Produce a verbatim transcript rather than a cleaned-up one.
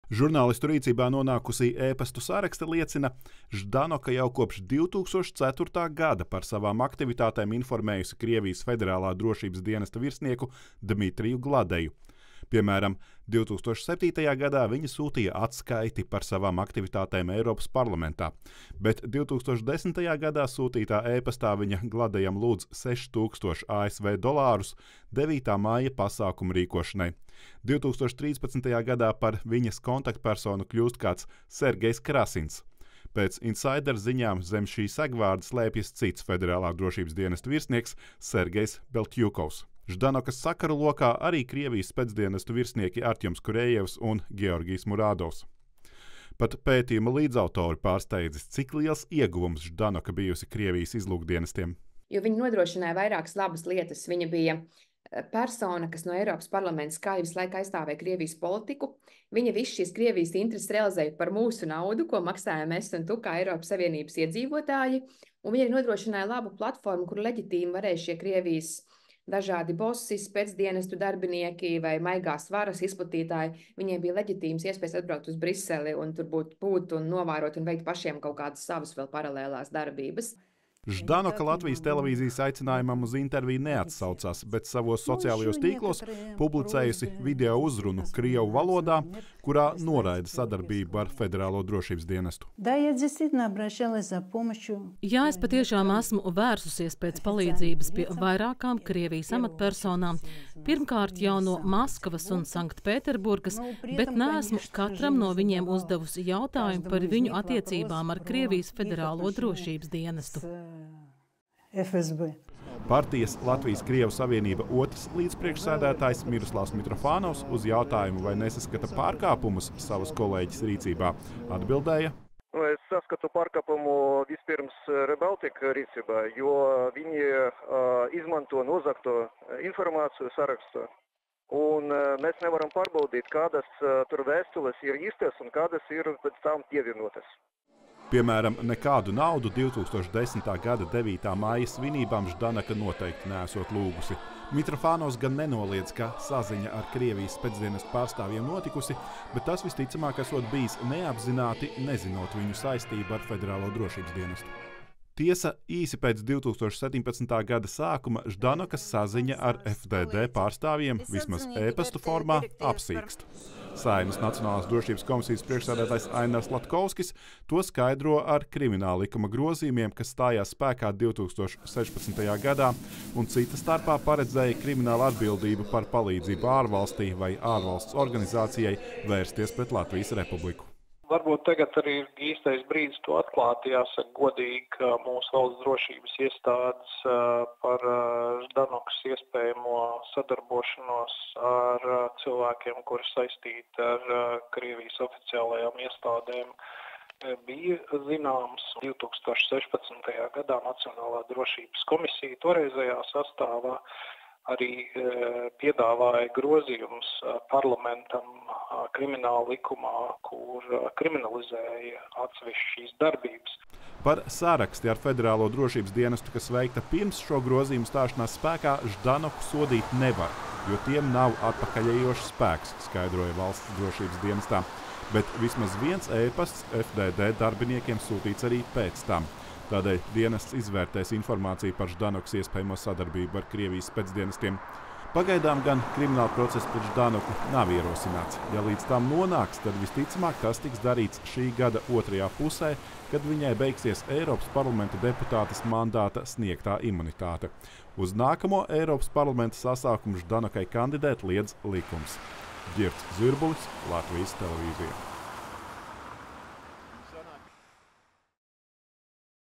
Žurnālistu rīcībā nonākusī ēpastu saraksta liecina, Ždanoka jau kopš divtūkstoš ceturtā gada par savām aktivitātēm informējusi Krievijas Federālā drošības dienesta virsnieku Dmitriju Gladeju. Piemēram, divtūkstoš septītajā gadā viņa sūtīja atskaiti par savām aktivitātēm Eiropas parlamentā, bet divtūkstoš desmitajā gadā sūtītā ēpastā viņa Gladejam lūdz sešus tūkstošus A S V dolārus devītā māja pasākumu rīkošanai. divtūkstoš trīspadsmitajā gadā par viņas kontaktpersonu kļūst kāds Sergejs Krasins. Pēc insider ziņām zem šī segvārda slēpjas cits Federālā drošības dienesta virsnieks Sergejs Beltjukovs. Ždanokas sakaru lokā arī Krievijas spēcdienestu virsnieki Artjoms Kurejevs un Georgijs Murādovs. Pat pētījuma līdzautori pārsteidzis, cik liels ieguvums Ždanoka bijusi Krievijas izlūkdienestiem. Jo viņa nodrošināja vairākas labas lietas. Viņa bija persona, kas no Eiropas parlamenta kā visu laiku aizstāvēja Krievijas politiku. Viņa visu šīs Krievijas intereses realizēja par mūsu naudu, ko maksājam mēs un tu kā Eiropas Savienības iedzīvotāji. Un viņa nodrošināja labu platformu, kur leģitīmi varēja šie Krievijas dažādi bosi, spēcdienestu darbinieki vai maigās varas izplatītāji. Viņiem bija leģitīmas iespējas atbraukt uz Briseli un tur būt, būt un novērot un veikt pašiem kaut kādas savas vēl paralēlās darbības. Ždanoka Latvijas televīzijas aicinājumam uz interviju neatsaucās, bet savos sociālajos tīklos publicējusi video uzrunu krievu valodā, kurā noraida sadarbību ar Federālo drošības dienestu. Jā, es patiešām esmu vērsusies pēc palīdzības pie vairākām Krievijas amatpersonām, pirmkārt jau no Maskavas un Sanktpēterburgas, bet neesmu katram no viņiem uzdevusi jautājumu par viņu attiecībām ar Krievijas Federālo drošības dienestu. F S B. Partijas Latvijas-Krievu savienība otrs līdzpriekšsēdētājs Miroslavs Mitrofānovs uz jautājumu, vai nesaskata pārkāpumus savas kolēģis rīcībā, atbildēja: Es saskatu pārkāpumu vispirms Rebaltika rīcībā, jo viņi uh, izmanto nozagto informāciju sarakstu. Un uh, mēs nevaram pārbaudīt, kādas uh, tur vēstules ir īstas un kādas ir pēc tam pievienotas. Piemēram, nekādu naudu divtūkstoš desmitā gada devītā māja svinībām Ždanoka noteikti neesot lūgusi. Mitrofānovs gan nenoliedz, ka saziņa ar Krievijas spēcdienestu pārstāvjiem notikusi, bet tas visticamāk esot bijis neapzināti, nezinot viņu saistību ar Federālo drošības dienestu. Tiesa, īsi pēc divtūkstoš septiņpadsmitā gada sākuma Ždanokas saziņa ar F D D pārstāvjiem, vismaz ēpastu formā, apsīkst. Saeimas Nacionālās drošības komisijas priekšsēdētājs Ainars Latkovskis to skaidro ar krimināla likuma grozījumiem, kas stājās spēkā divtūkstoš sešpadsmitajā gadā un cita starpā paredzēja kriminālu atbildību par palīdzību ārvalstī vai ārvalsts organizācijai vērsties pret Latvijas Republiku. Varbūt tagad arī ir īstais brīdis to atklāt, jāsaka godīgi, ka mūsu valsts drošības iestādes par Ždanokas iespējamo sadarbošanos ar cilvēkiem, kuri saistīti ar Krievijas oficiālajām iestādēm, bija zināms. divtūkstoš sešpadsmitajā gadā Nacionālā drošības komisija toreizējā sastāvā arī piedāvāja grozījums parlamentam krimināla likumā, kur kriminalizēja atsevišķi šīs darbības. Par sāraksti ar Federālo drošības dienestu, kas veikta pirms šo grozījumu stāšanās spēkā, Ždanoku sodīt nevar, jo tiem nav atpakaļejošs spēks, skaidroja valsts drošības dienestā. Bet vismaz viens ēpasts F D D darbiniekiem sūtīts arī pēc tam. Tādēļ dienests izvērtēs informāciju par Ždanokas iespējamo sadarbību ar Krievijas spēcdienestiem. Pagaidām gan krimināla process pret Ždanoku nav ierosināts. Ja līdz tam nonāks, tad visticamāk tas tiks darīts šī gada otrajā pusē, kad viņai beigsies Eiropas parlamenta deputātes mandāta sniegtā imunitāte. Uz nākamo Eiropas parlamenta sasaukumu Ždanokai kandidēt liedz likums. Ģirds Zirbulis, Latvijas televīzija.